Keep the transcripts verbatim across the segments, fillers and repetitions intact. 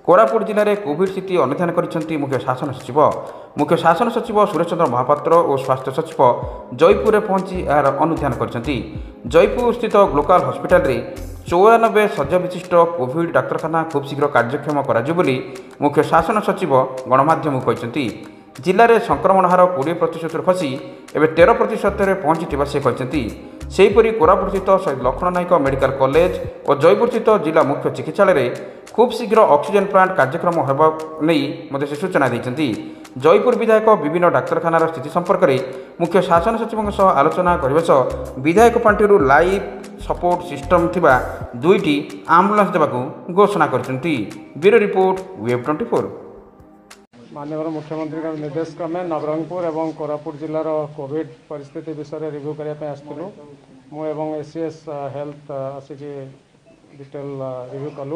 कोरापुट जिले में कोविड स्थिति अनुधान कर मुख्य शासन सचिव मुख्य शासन सचिव सुरेश चंद्र महापात्र और स्वास्थ्य सचिव जयपुर में पहुंची यार अनुधान कर जयपुर स्थित ग्लोकाल हस्पिटाल चौरानबे शज्या विशिष्ट कोविड डाक्तखाना खूब शीघ्र कार्यक्षम कर मुख्य शासन सचिव गणमाध्यम कहते जिले में संक्रमण हार कोड़े प्रतिशत खसी एवं तेरह प्रतिशत पहुंची से कहते सेहीपरि कोरापुट स्थित शहीद लक्ष्मण नायक मेडिकल कॉलेज और जयपुर स्थित जिला मुख्य चिकित्सालय खूब शीघ्र ऑक्सीजन प्लांट कार्यक्रम होगा नहीं से सूचना देते जयपुर विधायक विभिन्न डाक्तखानार स्थिति संपर्क में मुख्य शासन सचिव आलोचना करने सह विधायक पांठी लाइव सपोर्ट सिस्टम थिबा दुईटी आम्बुलांस देवाक घोषणा करछन्ती। Bureau report web twenty four. माननीय मुख्यमंत्री का निर्देश क्रमे नवरंगपुर एवं कोरापुट जिलार कोविड परिस्थिति विषय रिव्यू करने आसलु मु एवं एसीएस हेल्थ आसिक डिटेल रिव्यू कलु।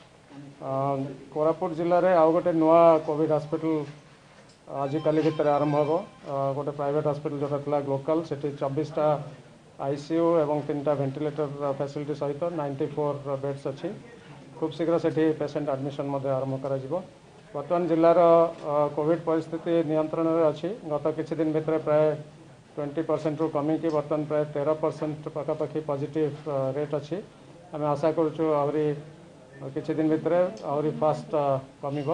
कोरापुट जिले में आउ गोटे नुआ कोविड हॉस्पिटल आजिकल भितर आरंभ हो गोटे प्राइवेट हॉस्पिटल जोटा था ग्लोकाल से चौबीसटा आईसीयू एवं तीन टा वेंटिलेटर फैसिलिटी सहित नाइंटी फोर बेड्स अच्छी खूब शीघ्र से पेसेंट एडमिशन आरंभ कर बर्तमान जिलार कोविड परिस्थिति नियंत्रण में अच्छी गत किछि दिन भितर प्राय ट्वेंटी परसेंट रु कमी की बर्तमान प्राय तेरह परसेंट पखापाखि पॉजिटिव रेट अच्छी आम आशा करुँ आहरी किछि दिन भितर आहरी फास्ट कमिब।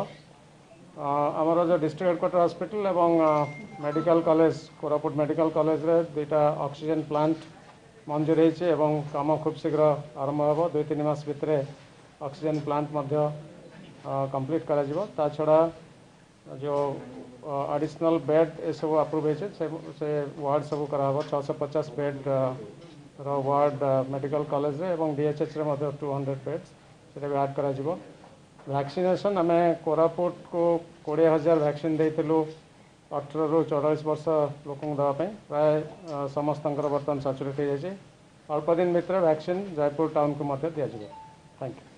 आमर जो डिस्ट्रिक्ट हेडक्वार्टर हॉस्पिटल एवं medical college Koraput medical college रे दुईटा ऑक्सीजन प्लांट मंजूर होती एवं काम खूब शीघ्र आरंभ हो दुई तीन मास भितर ऑक्सीजन प्लांट मध्य कंप्लीट करा जिवो। ता छड़ा जो एडिशनल बेड ये सब अप्रूव होइछे से, से वार्ड सब करा हो छह सौ पचास बेड रो वार्ड मेडिकल कॉलेज रे एवं डीएचएच रे मध्य टू हंड्रेड बेड्स से भी ऐड करा जिवो। वैक्सीनेशन आम कोरापुट को कोड़े हजार वैक्सीन देइथिलु अठारह रु चौवालीस वर्ष लोक देवाई प्राय समस्त बर्तमान सैचुरेट हो जाए अल्प दिन भितर वैक्सीन जयपुर टाउन को दिया। Thank you.